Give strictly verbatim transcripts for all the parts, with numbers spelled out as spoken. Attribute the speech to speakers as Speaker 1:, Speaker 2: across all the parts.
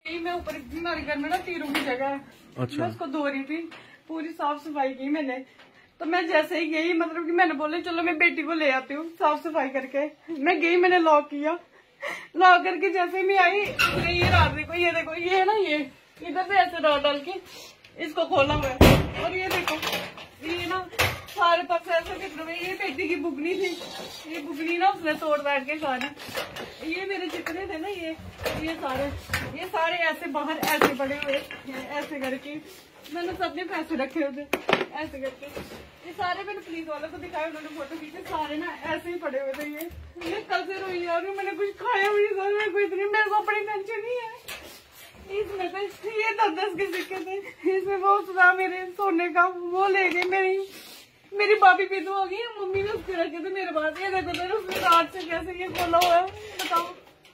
Speaker 1: मैं ऊपर हमारे घर में ना तीरों की जगह है। अच्छा। मैं उसको धो रही थी, पूरी साफ सफाई की मैंने। तो मैं जैसे ही गई, मतलब कि मैंने बोले चलो मैं बेटी को ले आती हूँ साफ सफाई करके। मैं गई, मैंने लॉक किया, लॉक करके जैसे ही मैं आई, ये रात देखो, ये देखो, ये है ना, ये इधर से ऐसे रॉड डाल के इसको खोला हुआ है। और ये देखो, ये ना सारे पास ऐसे फिर हुए। ये बेटी की बुगनी थी, ये बुगनी ना उसने तोड़ बैठ के सारी। ये मेरे जितने थे ना, ये ये सारे ये सारे ऐसे बाहर ऐसे पड़े हुए, ऐसे करके मैंने सबने पैसे रखे हुए थे ऐसे करके। ये सारे मैंने पुलिस वालों को दिखाए, उन्होंने फोटो खींचे, सारे ना ऐसे ही पड़े हुए थे। ये मैं कल से रोई जा रही हूँ, मैंने कुछ खाया भी नहीं सर, मेरे को इतनी मेरे को अपनी टेंशन नहीं है। इसमें तो ये दस दस के सिक्के थे, इसमें बहुत था मेरे सोने का, वो ले गए। मेरी मेरी भाभी विधवा हो गई, मम्मी ने उसके रखे थे मेरे पास। ये देखो तो उसने रात से कैसे ये खोला हुआ है, बताओ।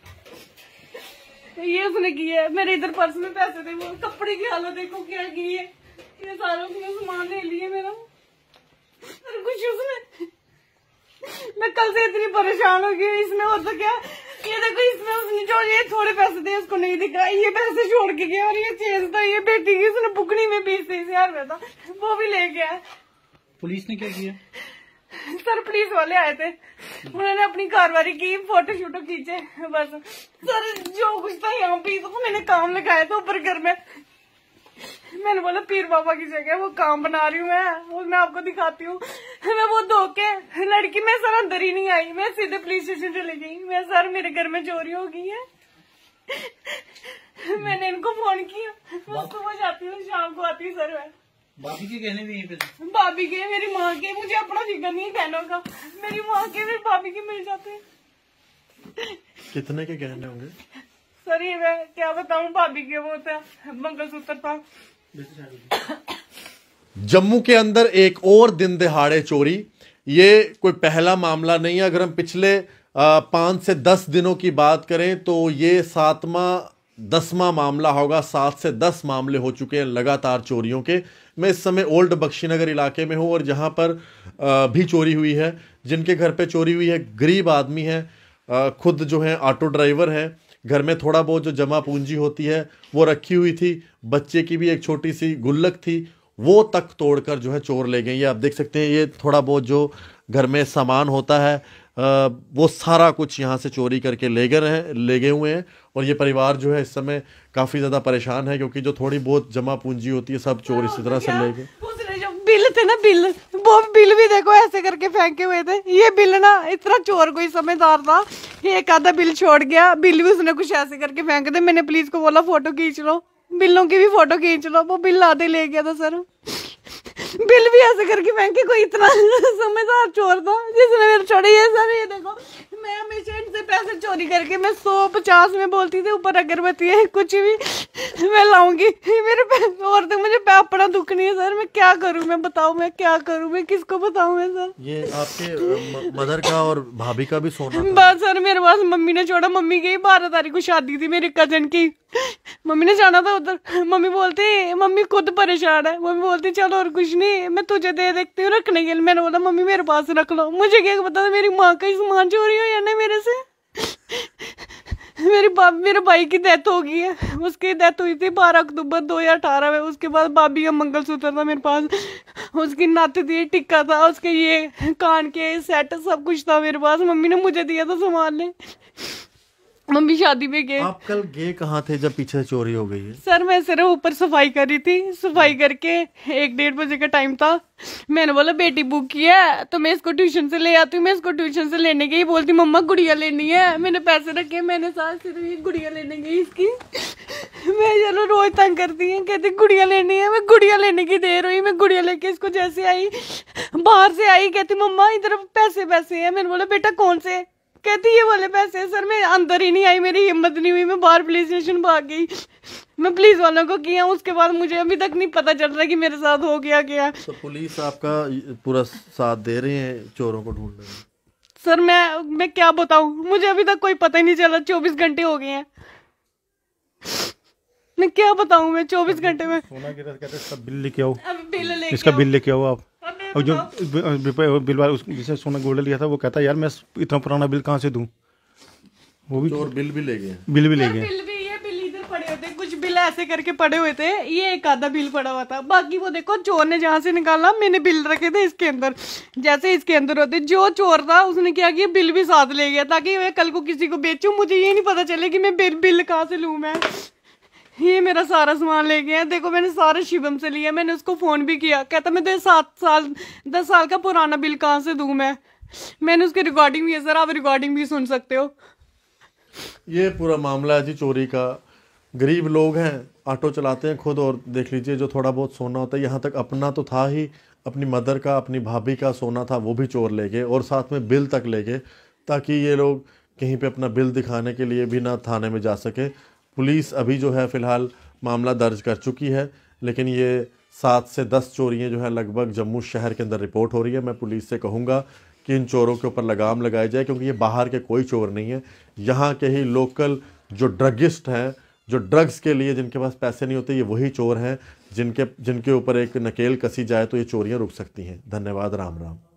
Speaker 1: ये उसने किया है। मेरे इधर पर्स में पैसे थे, वो कपड़े की हालत देखो क्या की है। ये सारा उसने सामान ले लिए मेरा, कुछ उसने। मैं कल से इतनी परेशान हो गई। इसमें हो तो क्या, ये देखो, इसमें उसने जो ये थोड़े पैसे थे उसको नहीं दिखा, ये पैसे छोड़ के गया। और ये चेंज था, ये बेटी की उसने बुकनी में बीस तीस हजार में था, वो भी ले गया। पुलिस ने क्या किया सर? पुलिस वाले आए थे, उन्होंने अपनी कार्रवाई की, फोटो शूटो खींचे, बस सर जो कुछ था यहाँ पे तो मैंने काम लगाया था ऊपर घर में। मैंने बोला पीर बाबा की जगह वो काम बना रही हूँ मैं, वो मैं आपको दिखाती हूँ। मैं वो धो के लड़की, मैं सर अंदर ही नहीं आई, मैं सीधे पुलिस स्टेशन चली गई। मैं सर मेरे घर में चोरी हो गई है। मैंने इनको फोन किया, मैं सुबह जाती हूँ, शाम को आती हूँ सर। मैं भाभी के कहने भी पे भाभी के, मेरी माँ के, मुझे अपना फिक्र नहीं बहनों का, मेरी माँ के, मेरी भाभी के मिल जाते हैं।
Speaker 2: कितने के गहने होंगे
Speaker 1: सर? ये मैं क्या बताऊं, भाभी के वो था मंगलसूत्र था।
Speaker 2: जम्मू के अंदर एक और दिन दहाड़े चोरी। ये कोई पहला मामला नहीं है। अगर हम पिछले पांच से दस दिनों की बात करें तो ये सातवां दसवां मामला होगा। सात से दस मामले हो चुके हैं लगातार चोरियों के। मैं इस समय ओल्ड बख्शीनगर इलाके में हूं और जहां पर भी चोरी हुई है, जिनके घर पे चोरी हुई है, गरीब आदमी है, खुद जो है ऑटो ड्राइवर है, घर में थोड़ा बहुत जो जमा पूंजी होती है वो रखी हुई थी, बच्चे की भी एक छोटी सी गुल्लक थी, वो तक तोड़कर जो है चोर ले गए। ये आप देख सकते हैं, ये थोड़ा बहुत जो घर में सामान होता है आ, वो सारा कुछ यहाँ से चोरी करके ले गए हैं ले गए हुए हैं। और ये परिवार जो है इस समय काफ़ी ज़्यादा परेशान है, क्योंकि जो थोड़ी बहुत जमा पूंजी होती है सब चोर इसी तरह से ले गए।
Speaker 1: उसने जो बिल थे ना, बिल, वो बिल भी देखो ऐसे करके फेंके हुए थे। ये बिल ना, इतना चोर कोई समझदार था, एक आधा बिल छोड़ गया, बिल भी उसने कुछ ऐसे करके फेंके थे। मैंने पुलिस को बोला फोटो खींच लो, बिलों की भी फोटो खींच लो, वो बिल आधे ले गया था सर। बिल भी ऐसे करके फेंके, कोई इतना समझदार चोर था जिसने मेरे छोड़े। ये सर ये देखो, मैं हमेशा इनसे पैसे चोरी करके मैं सौ पचास में बोलती थी, ऊपर अगरबत्ती है कुछ भी मैं लाऊंगी, मेरे पैसे और तो मुझे अपना दुख नहीं है सर। मैं क्या करूं, मैं बताऊं, मैं क्या करूं, मैं किसको बताऊं मैं सर?
Speaker 2: ये आपके मदर का और भाभी का भी सोना
Speaker 1: बस सर मेरे पास मम्मी ने छोड़ा। मम्मी गई, बारह तारीख को शादी थी मेरी कजन की, मम्मी ने जाना था उधर। मम्मी बोलती, मम्मी खुद परेशान है, मम्मी बोलती चलो और कुछ नहीं, मैं तुझे दे देखती हूँ रखने के लिए। मैंने बोला मम्मी मेरे पास रख लो, मुझे क्या पता था मेरी माँ का सामान चोरी हो जाना मेरे से। मेरी बाप मेरे भाई की डेथ हो गई है, उसकी डेथ हुई थी बारह अक्टूबर दो हजार अठारह में। उसके बाद भाभी का मंगलसूत्र था मेरे पास, उसकी नथ थी, टिक्का था, उसके ये कान के सेट सब कुछ था मेरे पास। मम्मी ने मुझे दिया था संभालने। मम्मी शादी में गए।
Speaker 2: आप कल गए कहाँ थे जब पीछे से चोरी हो गई है?
Speaker 1: सर मैं सिर्फ ऊपर सफाई कर रही थी, सफाई करके एक डेढ़ बजे का टाइम था। मैंने बोला बेटी बुक किया है तो मैं इसको ट्यूशन से ले आती हूँ। मैं इसको ट्यूशन से लेने गई, बोलती मम्मा गुड़िया लेनी है। मैंने पैसे रखे, मैंने साथ सिर्फ गुड़िया लेने गई इसकी। मैं चलो रोज तंग करती है, कहती गुड़िया लेनी है। मैं गुड़िया लेने की देर हुई, मैं गुड़िया लेके इसको जैसे आई, बाहर से आई, कहती मम्मा इधर पैसे पैसे है। मैंने बोला बेटा कौन से? कहती ये वाले पैसे। सर मैं अंदर ही नहीं आई, मेरी हिम्मत नहीं हुई, मैं बाहर पुलिस स्टेशन भाग गई। मैं पुलिस वालों को किया, उसके बाद मुझे अभी तक नहीं पता चल रहा कि मेरे साथ हो गया क्या।
Speaker 2: तो पुलिस आपका पूरा साथ दे रही है चोरों को ढूंढने में?
Speaker 1: सर मैं मैं क्या बताऊं, मुझे अभी तक कोई पता ही नहीं चला। चौबीस घंटे हो गए हैं, मैं क्या बताऊं। मैं चौबीस घंटे में
Speaker 3: सोना गिरा कहते सब बिल लेके आओ,
Speaker 1: बिल लेके
Speaker 3: इसका बिल लेके आओ आप। और जो बिल वाला जिसे सोना गोल्ड लिया था वो कहता है यार मैं इतना पुराना बिल कहाँ से दूं। वो भी
Speaker 2: चोर बिल भी ले गए,
Speaker 3: बिल भी ले गए।
Speaker 1: बिल भी ये बिल इधर पड़े होते कुछ बिल ऐसे करके पड़े हुए थे, ये एक आधा बिल पड़ा हुआ था, बाकी वो देखो चोर ने जहाँ से निकाला मैंने बिल रखे थे इसके अंदर, जैसे इसके अंदर होते, जो चोर था उसने क्या किया बिल भी साथ ले गया ताकि मैं कल को किसी को बेचूं, मुझे ये नहीं पता चले कि मैं बिल बिल कहाँ से लूँ। मैं ये मेरा सारा सामान ले गया, देखो मैंने सारा शिवम से लिया, मैंने उसको फोन भी किया, कहता मैं तेरे सात साल दस साल का पुराना बिल कहाँ से दूं मैं मैंने उसकी रिकॉर्डिंग भी है सर, आप रिकॉर्डिंग भी सुन सकते हो।
Speaker 2: ये पूरा मामला है जी चोरी का। गरीब लोग हैं, ऑटो चलाते हैं खुद, और देख लीजिए जो थोड़ा बहुत सोना होता है, यहाँ तक अपना तो था ही, अपनी मदर का अपनी भाभी का सोना था वो भी चोर ले गए, और साथ में बिल तक ले गए, ताकि ये लोग कहीं पे अपना बिल दिखाने के लिए भी ना थाने में जा सके। पुलिस अभी जो है फ़िलहाल मामला दर्ज कर चुकी है, लेकिन ये सात से दस चोरियाँ जो है लगभग जम्मू शहर के अंदर रिपोर्ट हो रही है। मैं पुलिस से कहूँगा कि इन चोरों के ऊपर लगाम लगाई जाए, क्योंकि ये बाहर के कोई चोर नहीं है, यहाँ के ही लोकल जो ड्रगिस्ट हैं, जो ड्रग्स के लिए जिनके पास पैसे नहीं होते, ये वही चोर हैं जिनके जिनके ऊपर एक नकेल कसी जाए तो ये चोरियाँ रुक सकती हैं। धन्यवाद। राम राम।